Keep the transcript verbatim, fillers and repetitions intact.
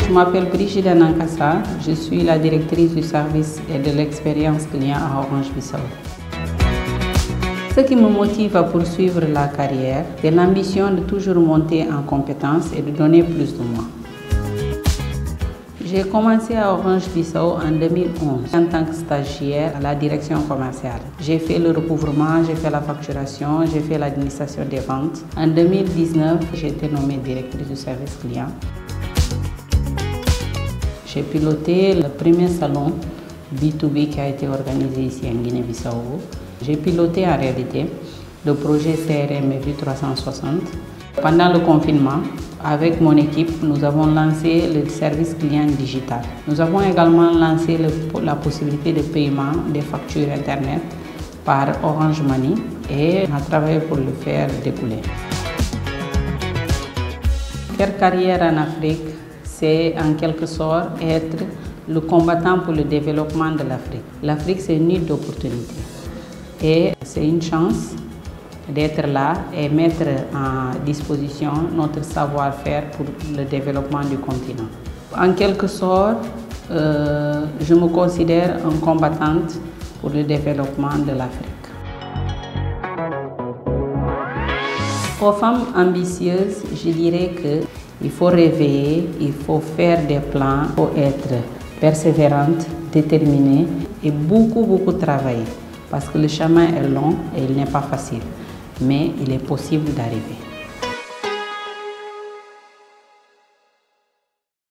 Je m'appelle Brigitte Nankassa, je suis la directrice du service et de l'expérience client à Orange-Bissau. Ce qui me motive à poursuivre la carrière, c'est l'ambition de toujours monter en compétences et de donner plus de moi. J'ai commencé à Orange-Bissau en deux mille onze en tant que stagiaire à la direction commerciale. J'ai fait le recouvrement, j'ai fait la facturation, j'ai fait l'administration des ventes. En deux mille dix-neuf, j'ai été nommée directrice du service client. J'ai piloté le premier salon B deux B qui a été organisé ici en Guinée-Bissau. J'ai piloté en réalité le projet C R M Vue trois cent soixante. Pendant le confinement, avec mon équipe, nous avons lancé le service client digital. Nous avons également lancé le, la possibilité de paiement des factures Internet par Orange Money et on a travaillé pour le faire découler. Faire carrière en Afrique, c'est en quelque sorte être le combattant pour le développement de l'Afrique. L'Afrique, c'est une île d'opportunités et c'est une chance d'être là et mettre en disposition notre savoir-faire pour le développement du continent. En quelque sorte, euh, je me considère une combattante pour le développement de l'Afrique. Aux femmes ambitieuses, je dirais qu'il faut rêver, il faut faire des plans, il faut être persévérante, déterminée et beaucoup, beaucoup travailler. Parce que le chemin est long et il n'est pas facile, mais il est possible d'arriver.